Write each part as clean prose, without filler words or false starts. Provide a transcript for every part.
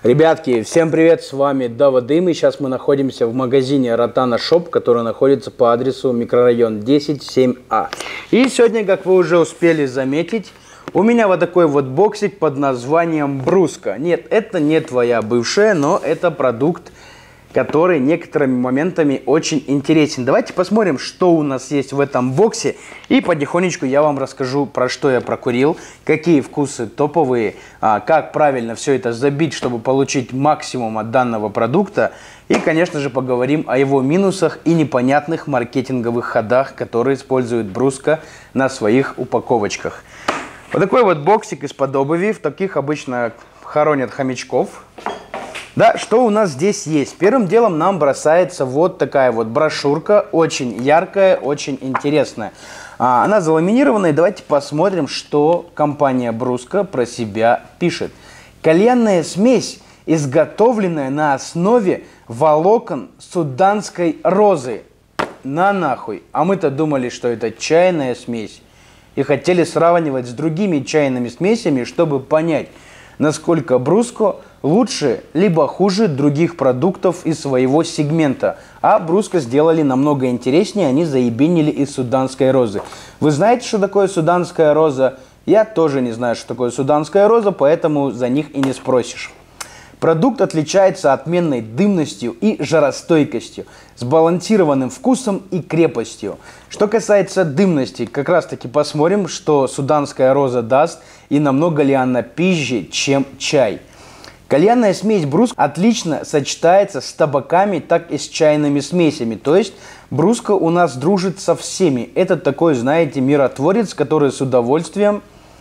Ребятки, всем привет, с вами Дава Дым, и сейчас мы находимся в магазине Ротана Шоп, который находится по адресу микрорайон 10-7А. И сегодня, как вы уже успели заметить, у меня вот такой вот боксик под названием Бруска. Нет, это не твоя бывшая, но это продукт, который некоторыми моментами очень интересен. Давайте посмотрим, что у нас есть в этом боксе. И потихонечку я вам расскажу, про что я прокурил, какие вкусы топовые, как правильно все это забить, чтобы получить максимум от данного продукта. И, конечно же, поговорим о его минусах и непонятных маркетинговых ходах, которые использует Бруска на своих упаковочках. Вот такой вот боксик из-под обуви. В таких обычно хоронят хомячков. Да, что у нас здесь есть? Первым делом нам бросается вот такая вот брошюрка, очень яркая, очень интересная. Она заламинированная, давайте посмотрим, что компания Бруска про себя пишет. Кальянная смесь, изготовленная на основе волокон суданской розы. На нахуй. А мы-то думали, что это чайная смесь. И хотели сравнивать с другими чайными смесями, чтобы понять, насколько Бруско лучше либо хуже других продуктов из своего сегмента. А Бруско сделали намного интереснее, они заебинили из суданской розы. Вы знаете, что такое суданская роза? Я тоже не знаю, что такое суданская роза, поэтому за них и не спросишь. Продукт отличается отменной дымностью и жаростойкостью, сбалансированным вкусом и крепостью. Что касается дымности, как раз таки посмотрим, что суданская роза даст и намного ли она пизже, чем чай. Кальянная смесь Бруска отлично сочетается с табаками, так и с чайными смесями. То есть Бруска у нас дружит со всеми. Это такой, знаете, миротворец, который с удовольствием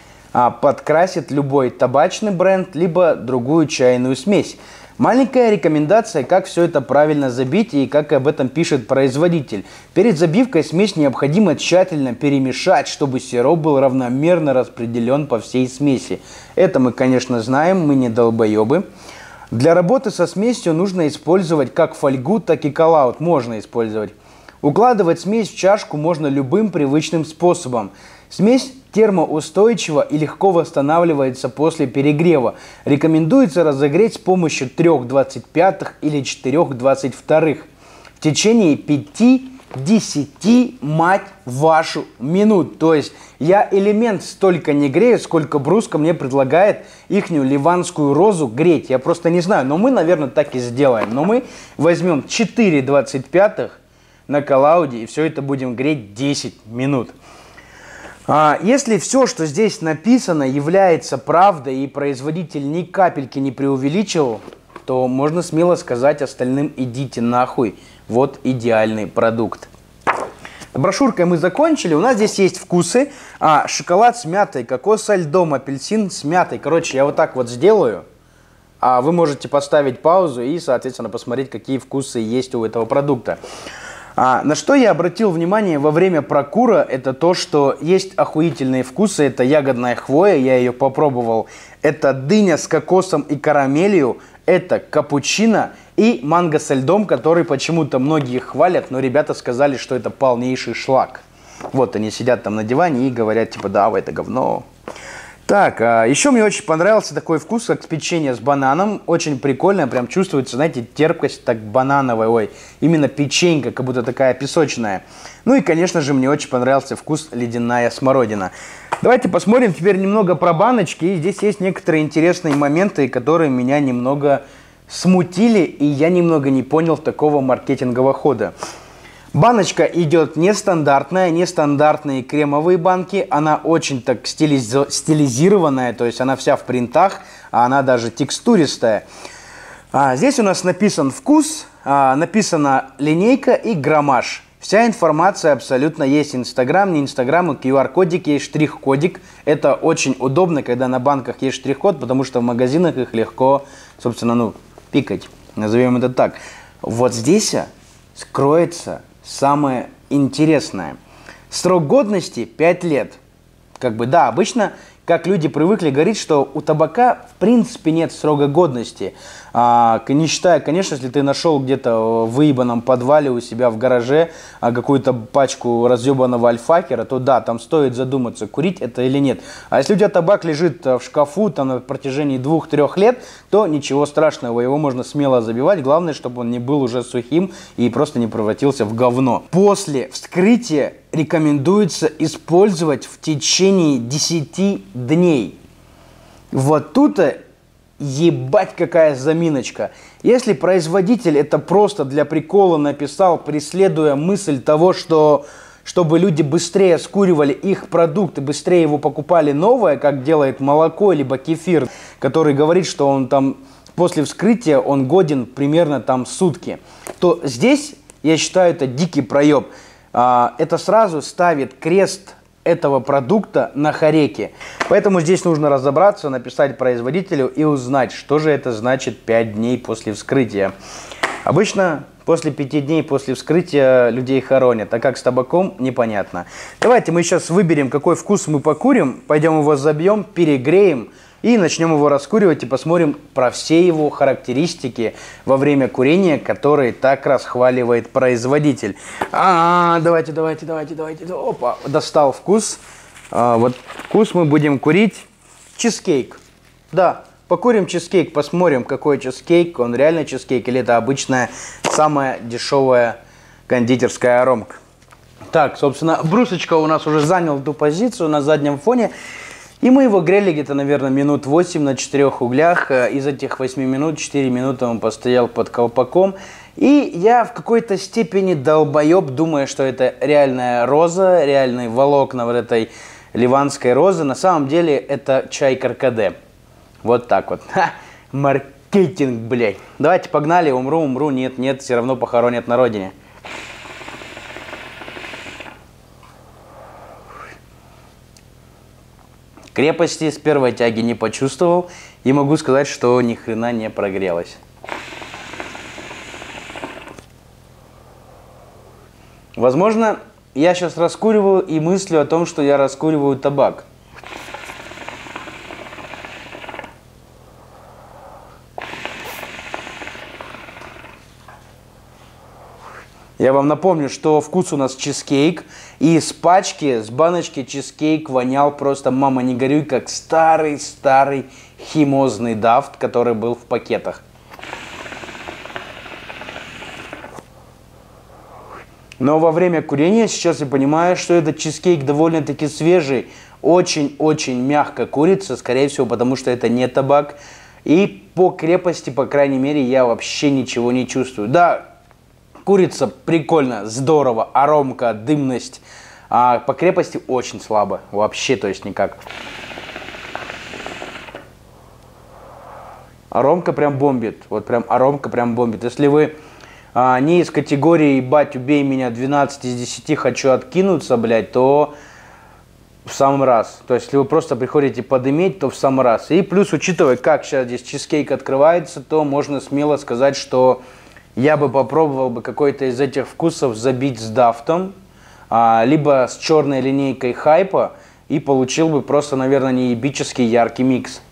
подкрасит любой табачный бренд, либо другую чайную смесь. Маленькая рекомендация, как все это правильно забить и как об этом пишет производитель. Перед забивкой смесь необходимо тщательно перемешать, чтобы сироп был равномерно распределен по всей смеси. Это мы, конечно, знаем, мы не долбоебы. Для работы со смесью нужно использовать как фольгу, так и коллаут. Можно использовать. Укладывать смесь в чашку можно любым привычным способом. Смесь термоустойчива и легко восстанавливается после перегрева. Рекомендуется разогреть с помощью 3,25 или 4,22 в течение 5-10, мать вашу, минут. То есть я элемент столько не грею, сколько Бруска мне предлагает ихнюю ливанскую розу греть. Я просто не знаю, но мы, наверное, так и сделаем. Но мы возьмем 4,25 на коллауде и все это будем греть 10 минут. Если все, что здесь написано, является правдой и производитель ни капельки не преувеличил, то можно смело сказать остальным: идите нахуй, вот идеальный продукт. С брошюркой мы закончили, у нас здесь есть вкусы. Шоколад с мятой, кокос со льдом, апельсин с мятой. Короче, я вот так вот сделаю, а вы можете поставить паузу и, соответственно, посмотреть, какие вкусы есть у этого продукта. На что я обратил внимание во время прокура, это то, что есть охуительные вкусы. Это ягодная хвоя, я ее попробовал. Это дыня с кокосом и карамелью. Это капучино и манго со льдом, который почему-то многие хвалят, но ребята сказали, что это полнейший шлак. Вот они сидят там на диване и говорят, типа, да, это говно. Так, еще мне очень понравился такой вкус, как печенье с бананом. Очень прикольно, прям чувствуется, знаете, терпкость так банановая. Ой, именно печенька, как будто такая песочная. Ну и, конечно же, мне очень понравился вкус ледяная смородина. Давайте посмотрим теперь немного про баночки. И здесь есть некоторые интересные моменты, которые меня немного смутили, и я немного не понял такого маркетингового хода. Баночка идет нестандартная, нестандартные кремовые банки. Она очень так стилизированная, то есть она вся в принтах, а она даже текстуристая. Здесь у нас написан вкус, написана линейка и граммаж. Вся информация абсолютно есть. Инстаграм, не Инстаграм, QR-кодик есть, штрих-кодик. Это очень удобно, когда на банках есть штрих-код, потому что в магазинах их легко, собственно, пикать. Назовем это так. Вот здесь скроется самое интересное. Срок годности 5 лет. как бы, да, обычно, как люди привыкли говорить, что у табака в принципе нет срока годности. Не считая, конечно, если ты нашел где-то в выебанном подвале у себя в гараже какую-то пачку разъебанного альфакера, то да, там стоит задуматься, курить это или нет. А если у тебя табак лежит в шкафу там, на протяжении 2-3 лет, то ничего страшного, его можно смело забивать. Главное, чтобы он не был уже сухим и просто не превратился в говно. После вскрытия рекомендуется использовать в течение 10 дней. Вот тут ебать какая заминочка. Если производитель это просто для прикола написал, преследуя мысль того, что чтобы люди быстрее скуривали их продукты, быстрее его покупали новое, как делает молоко либо кефир, который говорит, что он там после вскрытия он годен примерно там сутки, то здесь, я считаю, это дикий проеб. Это сразу ставит крест этого продукта на хореке. Поэтому здесь нужно разобраться, написать производителю и узнать, что же это значит 5 дней после вскрытия. Обычно после 5 дней после вскрытия людей хоронят, а как с табаком, непонятно. Давайте мы сейчас выберем, какой вкус мы покурим, пойдем его забьем, перегреем и начнем его раскуривать и посмотрим про все его характеристики во время курения, которые так расхваливает производитель. Давайте. Опа, достал вкус. Вот вкус мы будем курить. Чизкейк. Да, покурим чизкейк, посмотрим, какой чизкейк. Он реально чизкейк или это обычная, самая дешевая кондитерская аромка. Так, собственно, брусочка у нас уже занял ту позицию на заднем фоне. И мы его грели где-то, наверное, минут 8 на 4 углях. Из этих 8 минут 4 минуты он постоял под колпаком. И я в какой-то степени долбоеб, думая, что это реальная роза, реальные волокна вот этой ливанской розы. На самом деле это чай каркаде. Вот так вот. Маркетинг, блядь. Давайте погнали, умру, нет, все равно похоронят на родине. Крепости с первой тяги не почувствовал и могу сказать, что ни хрена не прогрелось. Возможно, я сейчас раскуриваю и мыслю о том, что я раскуриваю табак. Я вам напомню, что вкус у нас чизкейк, и с пачки, с баночки чизкейк вонял просто, мама не горюй, как старый химозный дафт, который был в пакетах. Но во время курения сейчас я понимаю, что этот чизкейк довольно-таки свежий, очень-очень мягко курится, скорее всего, потому что это не табак. И по крепости, по крайней мере, я вообще ничего не чувствую. Да, курица прикольно, здорово, аромка, дымность. А по крепости очень слабо, вообще, то есть никак. Аромка прям бомбит, вот прям аромка прям бомбит. Если вы не из категории «Бать, убей меня, 12 из 10, хочу откинуться», блядь, то в самый раз. То есть, если вы просто приходите подыметь, то в самый раз. И плюс, учитывая, как сейчас здесь чизкейк открывается, то можно смело сказать, что я бы попробовал бы какой-то из этих вкусов забить с дафтом, либо с черной линейкой хайпа, и получил бы просто, наверное, неебический яркий микс.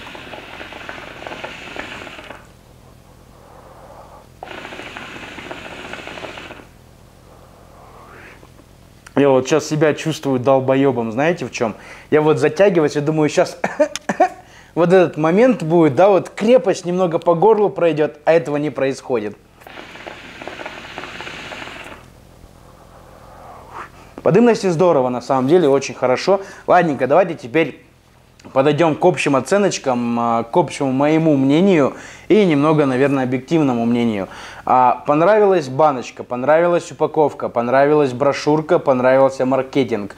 Я вот сейчас себя чувствую долбоебом, знаете в чем? Я вот затягиваюсь и думаю, сейчас вот этот момент будет, да, вот крепость немного по горлу пройдет, а этого не происходит. По дымности здорово, на самом деле, очень хорошо. Ладненько, давайте теперь подойдем к общим оценочкам, к общему моему мнению и немного, наверное, объективному мнению. Понравилась баночка, понравилась упаковка, понравилась брошюрка, понравился маркетинг.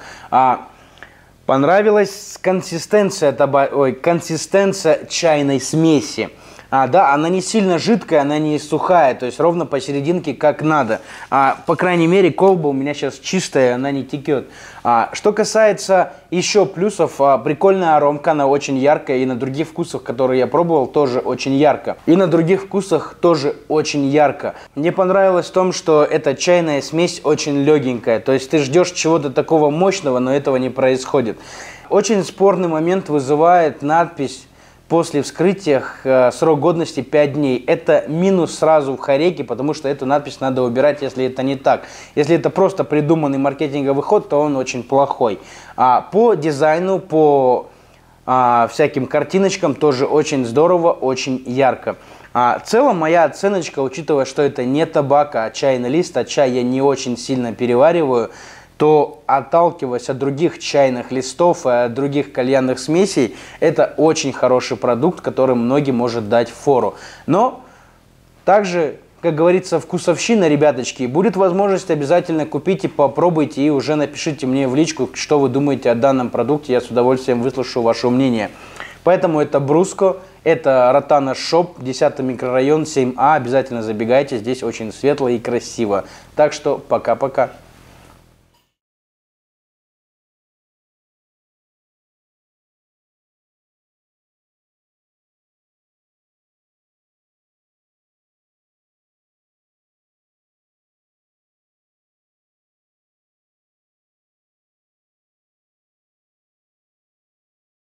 Понравилась консистенция чайной смеси. Да, она не сильно жидкая, она не сухая, то есть ровно посерединке как надо. По крайней мере, колба у меня сейчас чистая, она не текет. Что касается еще плюсов, прикольная аромка, она очень яркая, и на других вкусах, которые я пробовал, тоже очень ярко. И на других вкусах тоже очень ярко. Мне понравилось в том, что эта чайная смесь очень легенькая, то есть ты ждешь чего-то такого мощного, но этого не происходит. Очень спорный момент вызывает надпись «После вскрытия срок годности 5 дней». Это минус сразу в Хореке, потому что эту надпись надо убирать, если это не так. Если это просто придуманный маркетинговый ход, то он очень плохой. По дизайну, по всяким картиночкам тоже очень здорово, очень ярко. В целом моя оценочка, учитывая, что это не табак, а чайный лист, а чай я не очень сильно перевариваю, то, отталкиваясь от других чайных листов и от других кальянных смесей, это очень хороший продукт, который многим может дать фору. Но также, как говорится, вкусовщина, ребяточки, будет возможность, обязательно купите, попробуйте и уже напишите мне в личку, что вы думаете о данном продукте, я с удовольствием выслушаю ваше мнение. Поэтому это Бруско, это Ротана Шоп, 10-й микрорайон, 7А, обязательно забегайте, здесь очень светло и красиво. Так что пока-пока.